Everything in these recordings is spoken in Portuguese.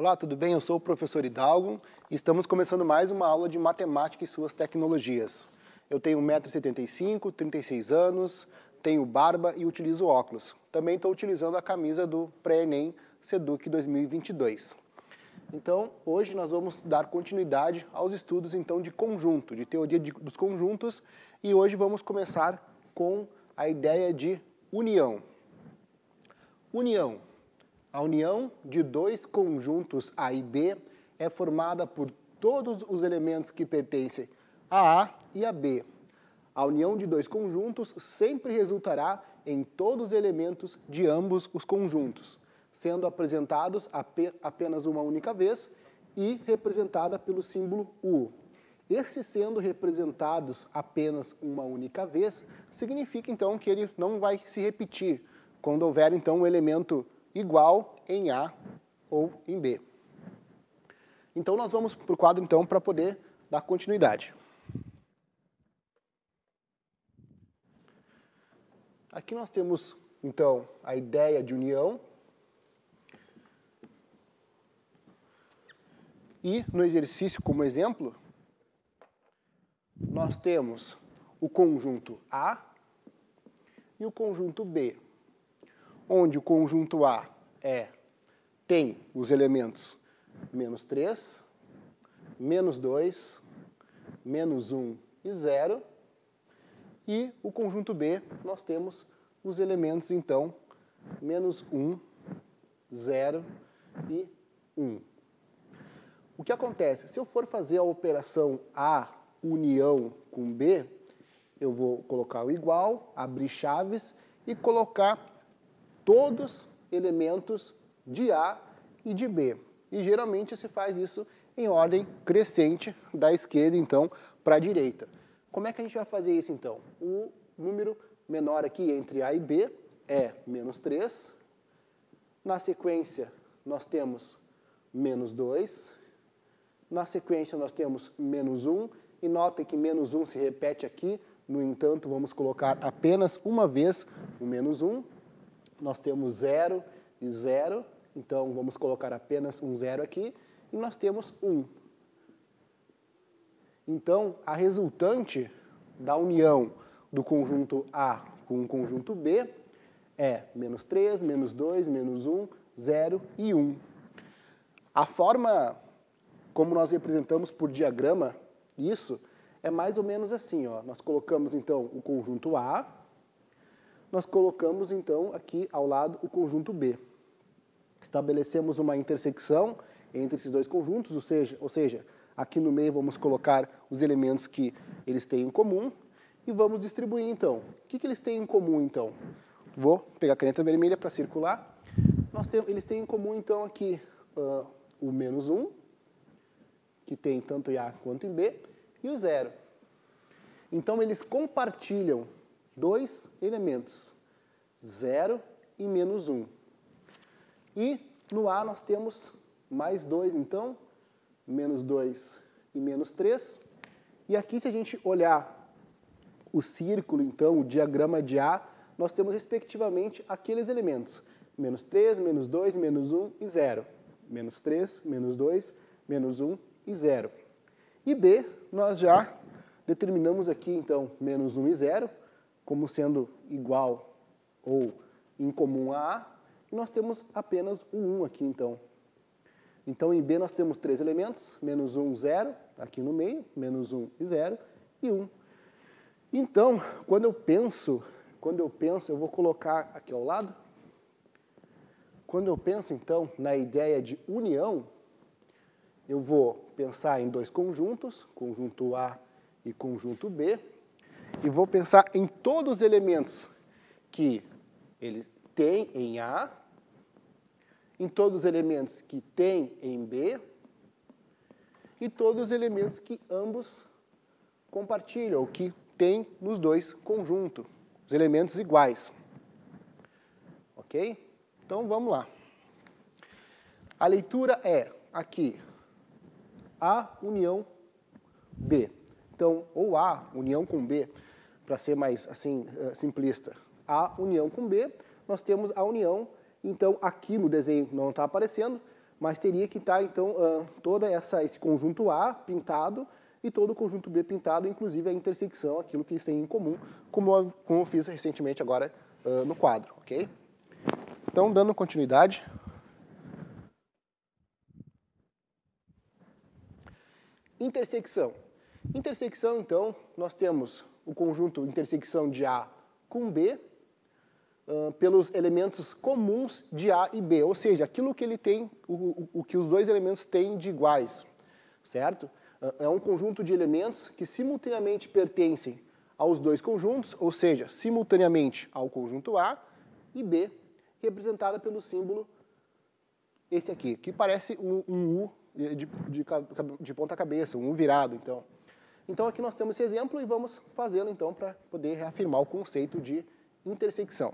Olá, tudo bem? Eu sou o professor Hidalgo e estamos começando mais uma aula de matemática e suas tecnologias. Eu tenho 1,75 m, 36 anos, tenho barba e utilizo óculos. Também estou utilizando a camisa do Pré-ENEM SEDUC 2022. Então, hoje nós vamos dar continuidade aos estudos então de conjunto, de teoria dos conjuntos, e hoje vamos começar com a ideia de união. União. A união de dois conjuntos A e B é formada por todos os elementos que pertencem a A e a B. A união de dois conjuntos sempre resultará em todos os elementos de ambos os conjuntos, sendo apresentados apenas uma única vez e representada pelo símbolo U. Esses sendo representados apenas uma única vez, significa então que ele não vai se repetir quando houver então um elemento igual em A ou em B. Então nós vamos para o quadro então para poder dar continuidade. Aqui nós temos então a ideia de união. E no exercício como exemplo, nós temos o conjunto A e o conjunto B, onde o conjunto A tem os elementos menos 3, menos 2, menos 1 e 0, e o conjunto B nós temos os elementos, então, menos 1, 0 e 1. O que acontece? Se eu for fazer a operação A união com B, eu vou colocar o igual, abrir chaves e colocar todos elementos de A e de B. E geralmente se faz isso em ordem crescente, da esquerda então para a direita. Como é que a gente vai fazer isso então? O número menor aqui entre A e B é menos 3. Na sequência nós temos menos 2. Na sequência nós temos menos 1. E notem que menos 1 se repete aqui. No entanto, vamos colocar apenas uma vez o menos 1. Nós temos 0 e 0, então vamos colocar apenas um 0 aqui, e nós temos 1. Então, a resultante da união do conjunto A com o conjunto B é menos 3, menos 2, menos 1, 0 e 1. A forma como nós representamos por diagrama isso é mais ou menos assim, ó. Nós colocamos então o conjunto A, nós colocamos, então, aqui ao lado o conjunto B. Estabelecemos uma intersecção entre esses dois conjuntos, ou seja, aqui no meio vamos colocar os elementos que eles têm em comum e vamos distribuir, então. O que eles têm em comum, então? Vou pegar a caneta vermelha para circular. Eles têm em comum, então, aqui o menos 1, que tem tanto em A quanto em B, e o 0. Então, eles compartilham dois elementos, 0 e menos 1. E no A nós temos mais 2, então, menos 2 e menos 3. E aqui, se a gente olhar o círculo, então, o diagrama de A, nós temos, respectivamente, aqueles elementos, menos 3, menos 2, menos 1 e 0. Menos 3, menos 2, menos 1 e 0. E B, nós já determinamos aqui, então, menos 1 e 0, como sendo igual ou em comum a A, e nós temos apenas o 1 aqui, então. Então, em B nós temos 3 elementos, menos 1, 0, aqui no meio, menos 1 e 0, e 1. Então, quando eu penso, eu vou colocar aqui ao lado, quando eu penso, então, na ideia de união, eu vou pensar em dois conjuntos, conjunto A e conjunto B, e vou pensar em todos os elementos que ele tem em A, em todos os elementos que tem em B, e todos os elementos que ambos compartilham, ou que tem nos dois conjuntos, os elementos iguais. Ok? Então, vamos lá. A leitura é, aqui, A união B. Então, ou A união com B, para ser mais assim simplista. A união com B, nós temos a união, então aqui no desenho não está aparecendo, mas teria que estar, então, todo esse conjunto A pintado e todo o conjunto B pintado, inclusive a intersecção, aquilo que eles têm em comum, como eu fiz recentemente agora no quadro, ok? Então, dando continuidade. Intersecção. Intersecção, então, nós temos o conjunto intersecção de A com B, pelos elementos comuns de A e B, ou seja, aquilo que ele tem, o que os dois elementos têm de iguais, certo? É um conjunto de elementos que simultaneamente pertencem aos dois conjuntos, ou seja, simultaneamente ao conjunto A e B, representada pelo símbolo esse aqui, que parece um U de ponta cabeça, um U virado, então. Então aqui nós temos esse exemplo e vamos fazê-lo então para poder reafirmar o conceito de intersecção.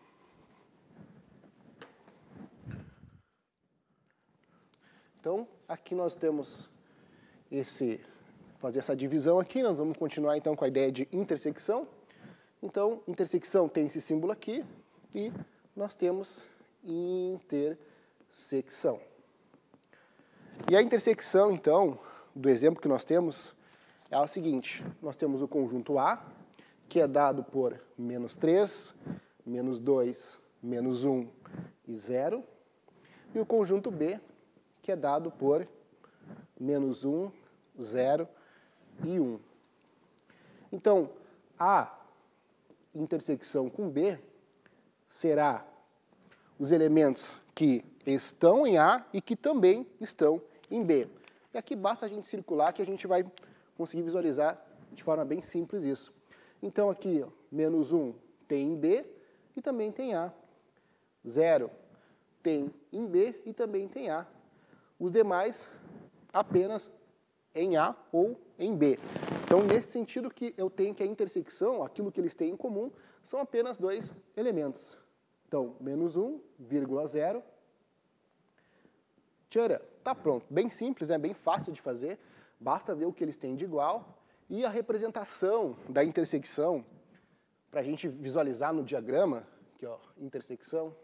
Então, aqui nós temos fazer essa divisão aqui, nós vamos continuar então com a ideia de intersecção. Então, intersecção tem esse símbolo aqui e nós temos intersecção. E a intersecção, então, do exemplo que nós temos é o seguinte, nós temos o conjunto A, que é dado por -3, -2, -1 e 0, e o conjunto B, que é dado por -1, 0 e 1. Então, a intersecção com B será os elementos que estão em A e que também estão em B. E aqui basta a gente circular que a gente vai conseguir visualizar de forma bem simples isso. Então aqui, ó, -1 tem em B e também tem A. 0 tem em B e também tem A. Os demais apenas em A ou em B. Então, nesse sentido que eu tenho que a intersecção, aquilo que eles têm em comum, são apenas dois elementos. Então, -1, 0. Tcharam, tá pronto. Bem simples, né? Bem fácil de fazer. Basta ver o que eles têm de igual. E a representação da intersecção, para a gente visualizar no diagrama, aqui ó, intersecção,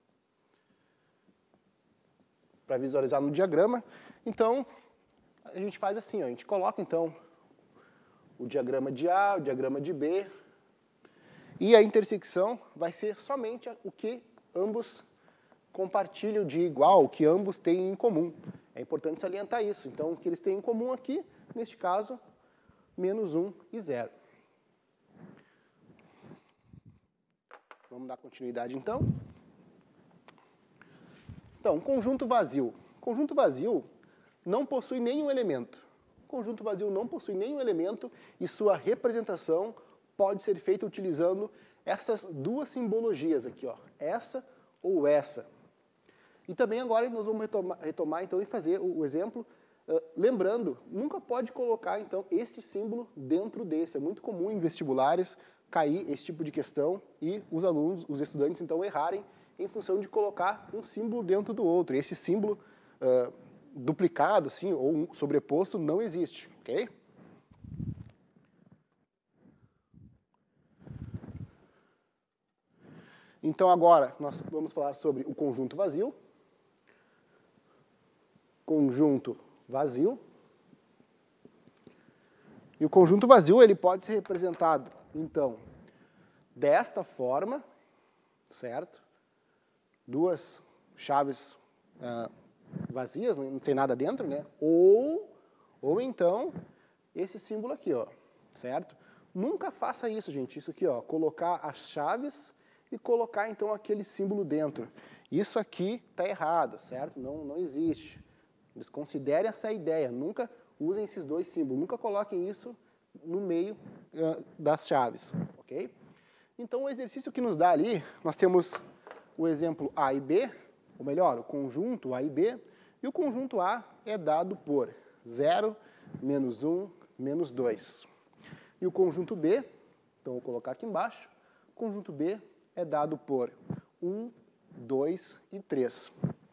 para visualizar no diagrama, então a gente faz assim, ó, a gente coloca então o diagrama de A, o diagrama de B, e a intersecção vai ser somente o que ambos compartilham de igual, o que ambos têm em comum. É importante salientar isso. Então, o que eles têm em comum aqui, neste caso, -1 e 0. Vamos dar continuidade, então. Então, conjunto vazio. Conjunto vazio não possui nenhum elemento. Conjunto vazio não possui nenhum elemento e sua representação pode ser feita utilizando essas duas simbologias aqui, ó, essa ou essa. E também agora nós vamos retomar então e fazer o exemplo, lembrando, nunca pode colocar então este símbolo dentro desse. É muito comum em vestibulares cair esse tipo de questão e os alunos, os estudantes então errarem em função de colocar um símbolo dentro do outro. E esse símbolo duplicado, sim, ou um sobreposto não existe, ok? Então agora nós vamos falar sobre o conjunto vazio. Conjunto vazio. E o conjunto vazio ele pode ser representado, então, desta forma, certo? Duas chaves vazias, não tem nada dentro, né? Ou então, esse símbolo aqui, ó, certo? Nunca faça isso, gente. Isso aqui, ó, colocar as chaves e colocar, então, aquele símbolo dentro. Isso aqui está errado, certo? Não existe. Desconsiderem essa ideia. Nunca usem esses dois símbolos. Nunca coloquem isso no meio das chaves, ok? Então, o exercício que nos dá ali, nós temos o exemplo A e B, ou melhor, o conjunto A e B, e o conjunto A é dado por 0, -1, -2. E o conjunto B, então vou colocar aqui embaixo, o conjunto B é dado por 1, 2 e 3.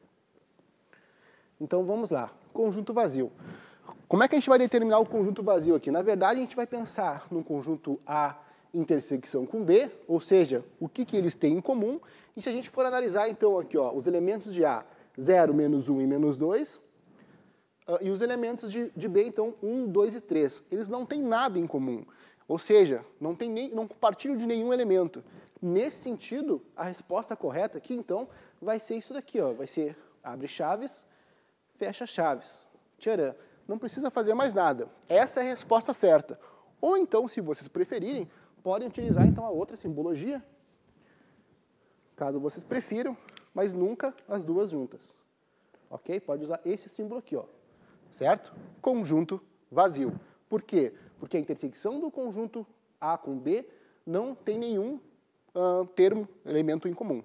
Então vamos lá, conjunto vazio. Como é que a gente vai determinar o conjunto vazio aqui? Na verdade, a gente vai pensar no conjunto A intersecção com B, ou seja, o que eles têm em comum. E se a gente for analisar, então, aqui, ó, os elementos de A 0, menos 1 e menos 2. E os elementos de B, então, 1, 2 e 3. Eles não têm nada em comum. Ou seja, não compartilham de nenhum elemento. Nesse sentido, a resposta correta aqui, então, vai ser isso daqui, ó. Vai ser abre chaves, fecha chaves. Tcharam. Não precisa fazer mais nada. Essa é a resposta certa. Ou então, se vocês preferirem, podem utilizar então a outra simbologia, caso vocês prefiram, mas nunca as duas juntas. Ok? Pode usar esse símbolo aqui, ó. Certo? Conjunto vazio. Por quê? Porque a intersecção do conjunto A com B não tem nenhum elemento em comum.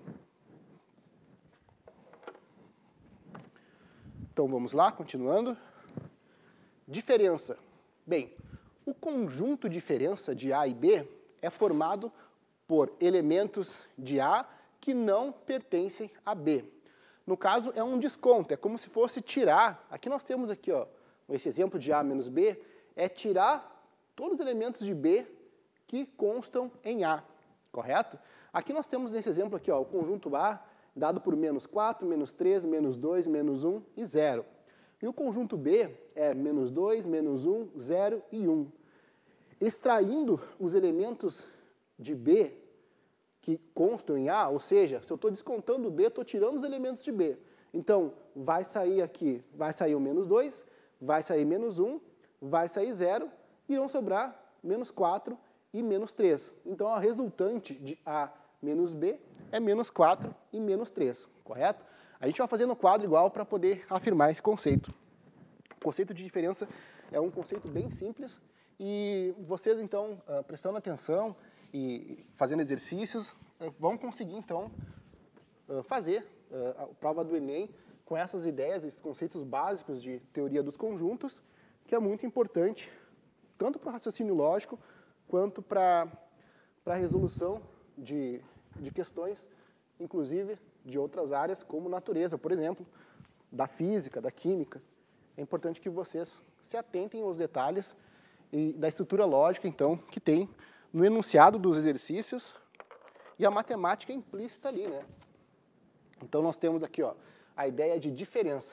Então vamos lá, continuando. Diferença. Bem, o conjunto diferença de A e B é formado por elementos de A que não pertencem a B. No caso, é um desconto, é como se fosse tirar. Aqui nós temos aqui, ó, esse exemplo de A menos B, é tirar todos os elementos de B que constam em A, correto? Aqui nós temos nesse exemplo aqui, ó, o conjunto A dado por menos 4, menos 3, menos 2, menos 1 e 0. E o conjunto B é menos 2, menos 1, 0 e 1. Extraindo os elementos de B que constam em A, ou seja, se eu estou descontando o B, estou tirando os elementos de B. Então, vai sair aqui, vai sair o menos 2, vai sair menos 1, vai sair 0, e irão sobrar menos 4 e menos 3. Então, a resultante de A menos B é menos 4 e menos 3, correto? A gente vai fazendo o quadro igual para poder afirmar esse conceito. O conceito de diferença é um conceito bem simples e vocês, então, prestando atenção e fazendo exercícios, vão conseguir, então, fazer a prova do Enem com essas ideias, esses conceitos básicos de teoria dos conjuntos, que é muito importante, tanto para o raciocínio lógico, quanto para a resolução de questões, inclusive de outras áreas, como natureza, por exemplo, da física, da química. É importante que vocês se atentem aos detalhes e da estrutura lógica, então, que tem no enunciado dos exercícios e a matemática implícita ali, né? Então, nós temos aqui, ó, a ideia de diferença.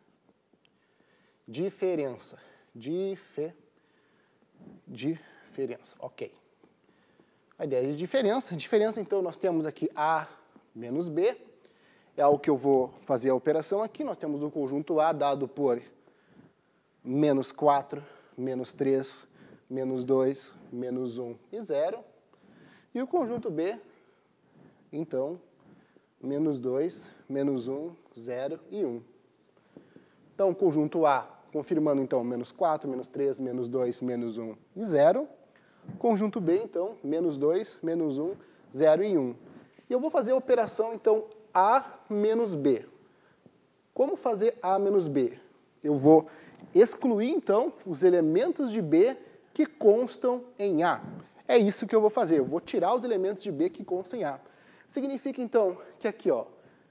Diferença. Diferença, ok. A ideia de diferença. Diferença, então, nós temos aqui A menos B. É o que eu vou fazer a operação aqui. Nós temos o conjunto A dado por menos 4, menos 3, menos 2, menos 1 e 0. E o conjunto B, então, menos 2, menos 1, 0 e 1. Então, o conjunto A, confirmando, então, menos 4, menos 3, menos 2, menos 1 e 0. Conjunto B, então, menos 2, menos 1, 0 e 1. E eu vou fazer a operação, então, A menos B. Como fazer A menos B? Eu vou excluir, então, os elementos de B que constam em A. É isso que eu vou fazer. Eu vou tirar os elementos de B que constam em A. Significa, então, que aqui, ó,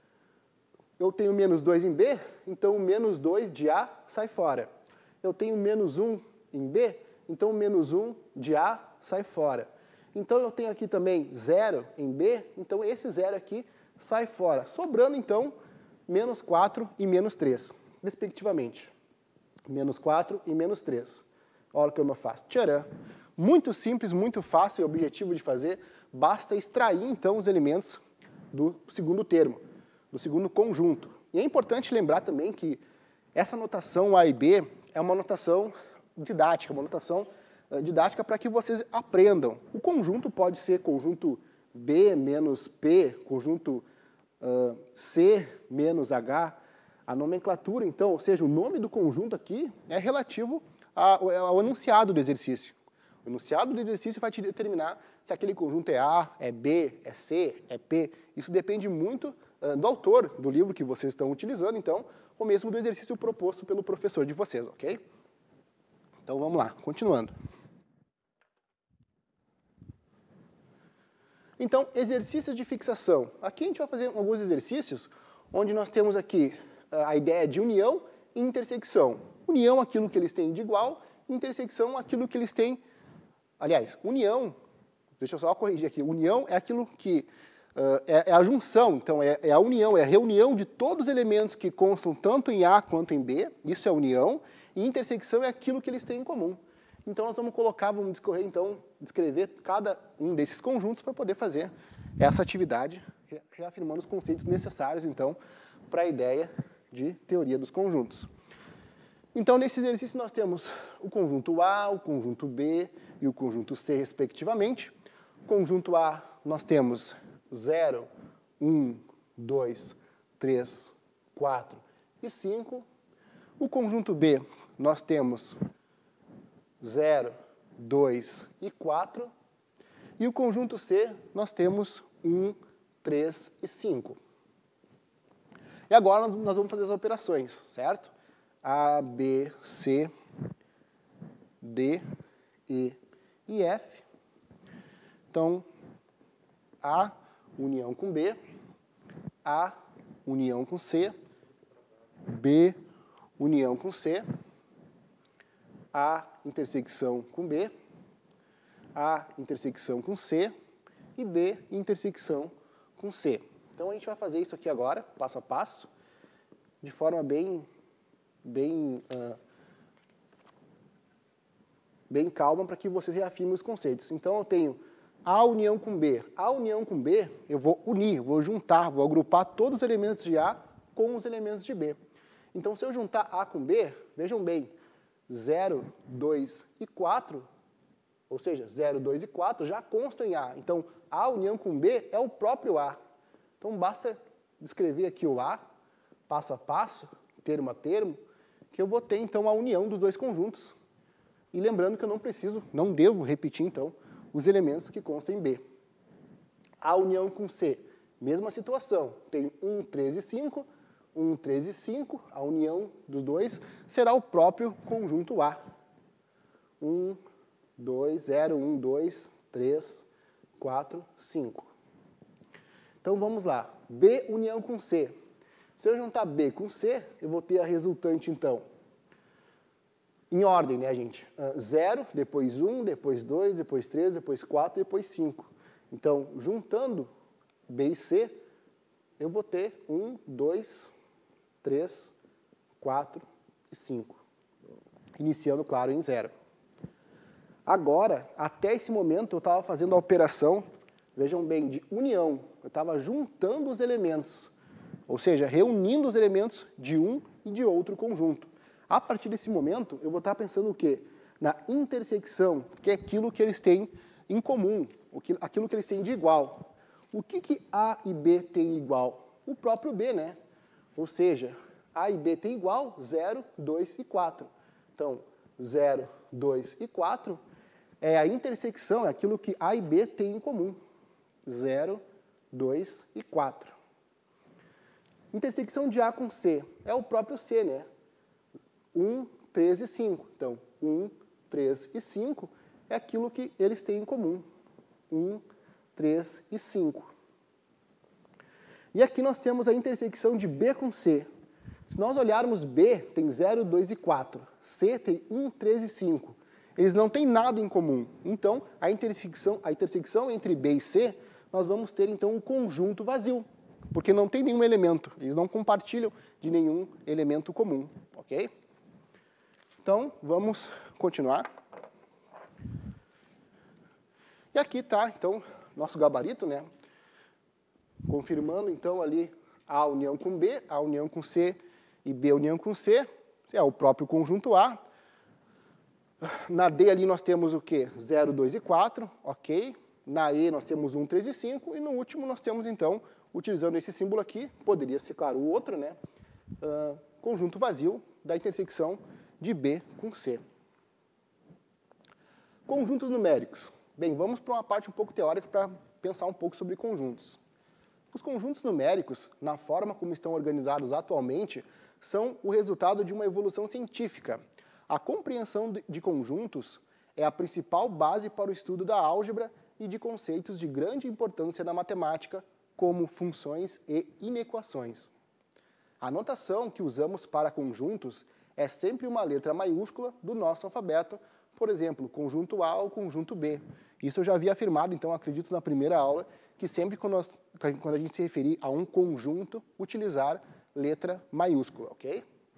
eu tenho menos 2 em B, então o menos 2 de A sai fora. Eu tenho menos 1 em B, então o menos 1 de A sai fora. Então eu tenho aqui também 0 em B, então esse 0 aqui sai fora. Sobrando, então, menos 4 e menos 3, respectivamente. Menos 4 e menos 3. Olha como eu faço. Tcharam! Muito simples, muito fácil e objetivo de fazer. Basta extrair, então, os elementos do segundo termo, do segundo conjunto. E é importante lembrar também que essa notação A e B é uma notação didática, para que vocês aprendam. O conjunto pode ser conjunto B menos P, conjunto C menos H. A nomenclatura, então, ou seja, o nome do conjunto aqui é relativo ao enunciado do exercício. O enunciado do exercício vai te determinar se aquele conjunto é A, é B, é C, é P. Isso depende muito do autor do livro que vocês estão utilizando, então, ou mesmo do exercício proposto pelo professor de vocês, ok? Então, vamos lá, continuando. Então, exercícios de fixação. Aqui a gente vai fazer alguns exercícios onde nós temos aqui a ideia de união e intersecção. União, aquilo que eles têm de igual, intersecção, aquilo que eles têm... Aliás, união, deixa eu só corrigir aqui, união é aquilo que é a junção, então é a união, é a reunião de todos os elementos que constam tanto em A quanto em B, isso é união, e intersecção é aquilo que eles têm em comum. Então nós vamos colocar, vamos discorrer, então, descrever cada um desses conjuntos para poder fazer essa atividade, reafirmando os conceitos necessários, então, para a ideia de teoria dos conjuntos. Então, nesse exercício nós temos o conjunto A, o conjunto B e o conjunto C, respectivamente. O conjunto A nós temos 0, 1, 2, 3, 4 e 5. O conjunto B nós temos 0, 2 e 4. E o conjunto C nós temos 1, 3 e 5. E agora nós vamos fazer as operações, certo? A, B, C, D, E e F. Então, A união com B, A união com C, B união com C, A intersecção com B, A intersecção com C e B intersecção com C. Então, a gente vai fazer isso aqui agora, passo a passo, de forma bem calma, para que vocês reafirmem os conceitos. Então, eu tenho A união com B. A união com B, eu vou unir, vou juntar, vou agrupar todos os elementos de A com os elementos de B. Então, se eu juntar A com B, vejam bem, 0, 2 e 4, ou seja, 0, 2 e 4 já constam em A. Então, A união com B é o próprio A. Então, basta descrever aqui o A, passo a passo, termo a termo, que eu vou ter, então, a união dos dois conjuntos. E lembrando que eu não devo repetir, então, os elementos que constam em B. A união com C, mesma situação. Tenho 1, 3 e 5, 1, 3 e 5, a união dos dois será o próprio conjunto A. 1, 2, 0, 1, 2, 3, 4, 5. Então, vamos lá. B união com C. Se eu juntar B com C, eu vou ter a resultante, então, em ordem, né, gente? 0, depois 1, depois 2, depois 3, depois 4, depois 5. Então, juntando B e C, eu vou ter 1, 2, 3, 4 e 5. Iniciando, claro, em 0. Agora, até esse momento, eu estava fazendo a operação, vejam bem, de união. Eu estava juntando os elementos, ou seja, reunindo os elementos de um e de outro conjunto. A partir desse momento, eu vou estar pensando o quê? Na intersecção, que é aquilo que eles têm em comum, aquilo que eles têm de igual. O que A e B têm igual? O próprio B, né? Ou seja, A e B têm igual 0, 2 e 4. Então, 0, 2 e 4 é a intersecção, é aquilo que A e B têm em comum. 0, 2 e 4. Intersecção de A com C é o próprio C, né? 1, 3 e 5. Então, 1, 3 e 5 é aquilo que eles têm em comum. 1, 3 e 5. E aqui nós temos a intersecção de B com C. Se nós olharmos, B tem 0, 2 e 4. C tem 1, 3 e 5. Eles não têm nada em comum. Então, a intersecção entre B e C, nós vamos ter, então, um conjunto vazio, porque não tem nenhum elemento. Eles não compartilham de nenhum elemento comum, ok? Então, vamos continuar. E aqui está, então, nosso gabarito, né? Confirmando, então, ali A união com B, A união com C e B união com C, é o próprio conjunto A. Na D ali nós temos o quê? 0, 2 e 4, ok. Na E nós temos 1, 3 e 5. E no último nós temos, então, utilizando esse símbolo aqui, poderia ser, claro, o outro, né? Conjunto vazio da intersecção de B com C. Conjuntos numéricos. Bem, vamos para uma parte um pouco teórica para pensar um pouco sobre conjuntos. Os conjuntos numéricos, na forma como estão organizados atualmente, são o resultado de uma evolução científica. A compreensão de conjuntos é a principal base para o estudo da álgebra e de conceitos de grande importância na matemática, como funções e inequações. A notação que usamos para conjuntos é sempre uma letra maiúscula do nosso alfabeto por exemplo, conjunto A ou conjunto B. Isso eu já havia afirmado, então acredito na primeira aula, que sempre quando a gente se referir a um conjunto, utilizar letra maiúscula, ok?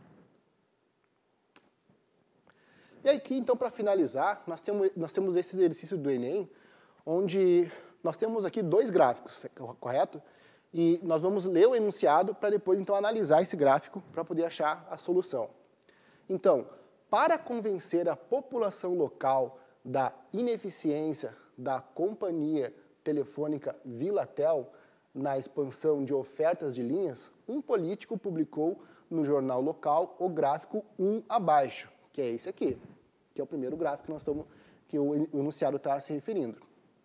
E aqui, então, para finalizar, nós temos esse exercício do Enem, onde nós temos aqui dois gráficos, correto? E nós vamos ler o enunciado para depois, então, analisar esse gráfico para poder achar a solução. Então, para convencer a população local da ineficiência da companhia telefônica Vilatel na expansão de ofertas de linhas, um político publicou no jornal local o gráfico 1 abaixo, que é esse aqui, que é o primeiro gráfico que o enunciado está se referindo.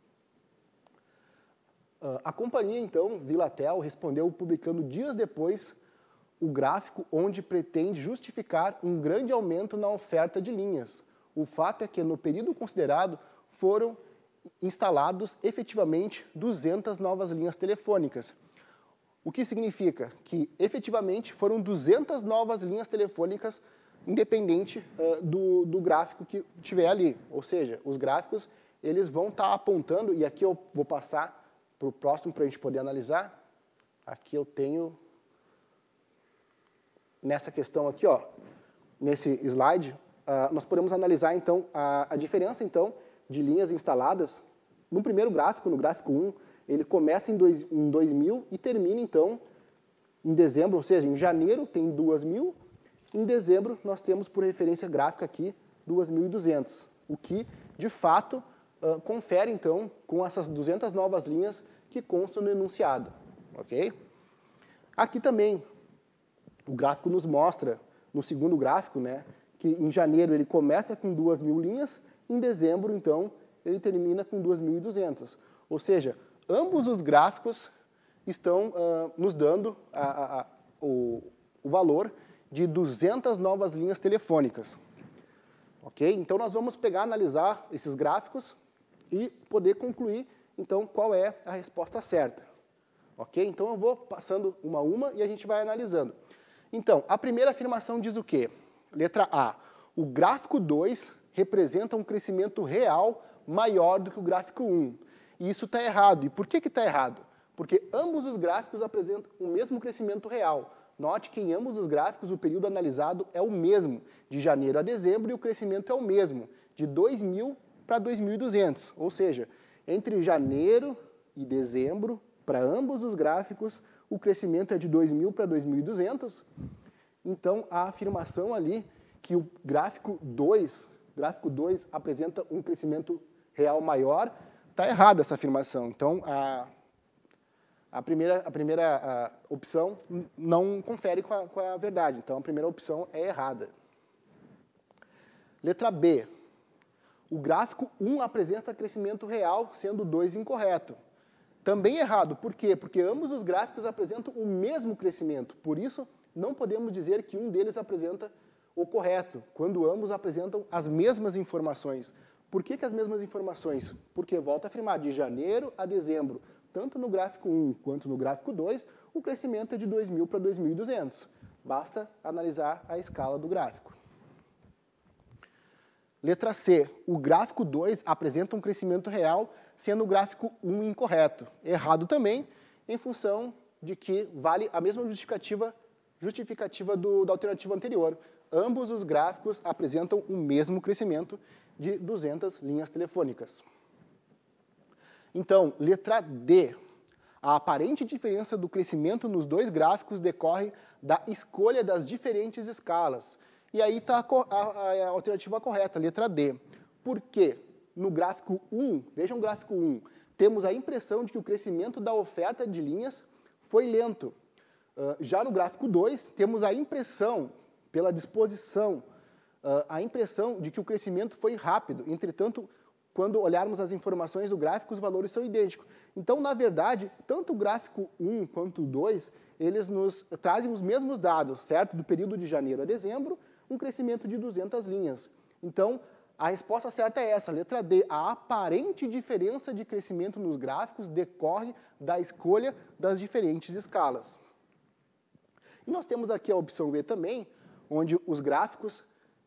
A companhia, então, Vilatel, respondeu publicando dias depois o gráfico onde pretende justificar um grande aumento na oferta de linhas. O fato é que, no período considerado, foram instalados efetivamente 200 novas linhas telefônicas. O que significa que, efetivamente, foram 200 novas linhas telefônicas independente do gráfico que tiver ali. Ou seja, os gráficos eles vão estar apontando, e aqui eu vou passar para o próximo para a gente poder analisar. Aqui eu tenho, nessa questão aqui, ó, nesse slide, nós podemos analisar, então, a diferença, então, de linhas instaladas. No primeiro gráfico, no gráfico 1, ele começa em 2000 e termina, então, em dezembro, ou seja, em janeiro tem 2.000, em dezembro nós temos por referência gráfica aqui 2.200, o que, de fato, confere, então, com essas 200 novas linhas que constam no enunciado, ok? Aqui também, o gráfico nos mostra, no segundo gráfico, né, que em janeiro ele começa com 2.000 linhas, em dezembro, então, ele termina com 2.200. Ou seja, ambos os gráficos estão nos dando o valor de 200 novas linhas telefônicas. Ok? Então, nós vamos pegar, analisar esses gráficos e poder concluir, então, qual é a resposta certa. Ok? Então, eu vou passando uma a uma e a gente vai analisando. Então, a primeira afirmação diz o quê? Letra A. O gráfico 2 representa um crescimento real maior do que o gráfico 1. E isso está errado. E por que está errado? Porque ambos os gráficos apresentam o mesmo crescimento real. Note que em ambos os gráficos o período analisado é o mesmo, de janeiro a dezembro, e o crescimento é o mesmo, de 2.000 para 2.200. Ou seja, entre janeiro e dezembro, para ambos os gráficos, o crescimento é de 2.000 para 2.200. Então, a afirmação ali que o gráfico 2 apresenta um crescimento real maior, está errada essa afirmação. Então, a primeira opção não confere com a verdade. Então, a primeira opção é errada. Letra B. O gráfico 1 apresenta crescimento real, sendo 2 incorreto. Também errado. Por quê? Porque ambos os gráficos apresentam o mesmo crescimento. Por isso, não podemos dizer que um deles apresenta o correto, quando ambos apresentam as mesmas informações. Por que as mesmas informações? Porque, volto a afirmar, de janeiro a dezembro, tanto no gráfico 1 quanto no gráfico 2, o crescimento é de 2.000 para 2.200. Basta analisar a escala do gráfico. Letra C. O gráfico 2 apresenta um crescimento real, sendo o gráfico 1 incorreto. Errado também, em função de que vale a mesma justificativa da alternativa anterior. Ambos os gráficos apresentam o mesmo crescimento de 200 linhas telefônicas. Então, letra D. A aparente diferença do crescimento nos dois gráficos decorre da escolha das diferentes escalas. E aí está a alternativa correta, letra D. Por quê? No gráfico 1, vejam o gráfico 1, temos a impressão de que o crescimento da oferta de linhas foi lento. Já no gráfico 2, temos a impressão, pela disposição, a impressão de que o crescimento foi rápido. Entretanto, quando olharmos as informações do gráfico, os valores são idênticos. Então, na verdade, tanto o gráfico 1 quanto o 2, eles nos trazem os mesmos dados, certo? Do período de janeiro a dezembro, um crescimento de 200 linhas. Então, a resposta certa é essa, letra D. A aparente diferença de crescimento nos gráficos decorre da escolha das diferentes escalas. E nós temos aqui a opção B também, onde os gráficos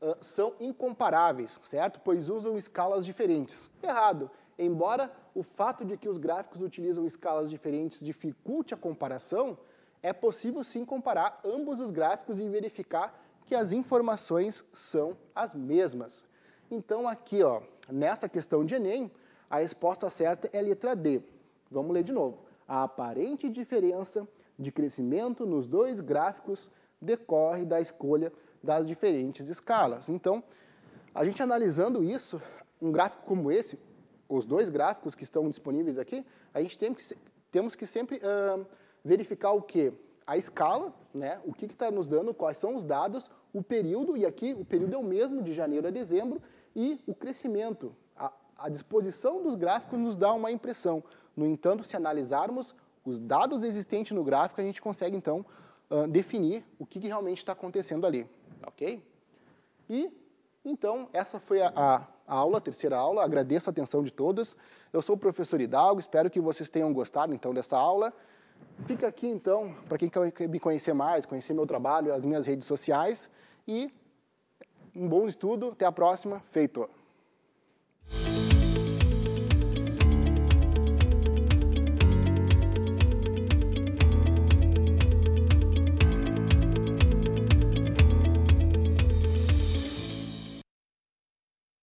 são incomparáveis, certo? Pois usam escalas diferentes. Errado. Embora o fato de que os gráficos utilizam escalas diferentes dificulte a comparação, é possível sim comparar ambos os gráficos e verificar que as informações são as mesmas. Então aqui, ó, nessa questão de Enem, a resposta certa é a letra D. Vamos ler de novo. A aparente diferença de crescimento nos dois gráficos decorre da escolha das diferentes escalas. Então, a gente analisando isso, um gráfico como esse, os dois gráficos que estão disponíveis aqui, a gente temos que sempre verificar o quê? A escala, né? O que está nos dando, quais são os dados, o período, e aqui o período é o mesmo, de janeiro a dezembro, e o crescimento. A disposição dos gráficos nos dá uma impressão. No entanto, se analisarmos os dados existentes no gráfico, a gente consegue, então, definir o que realmente está acontecendo ali. Ok? E, então, essa foi a aula, a terceira aula. Agradeço a atenção de todos. Eu sou o professor Hidalgo, espero que vocês tenham gostado, então, dessa aula. Fica aqui, então, para quem quer me conhecer mais, conhecer meu trabalho, as minhas redes sociais. E um bom estudo. Até a próxima. Feito!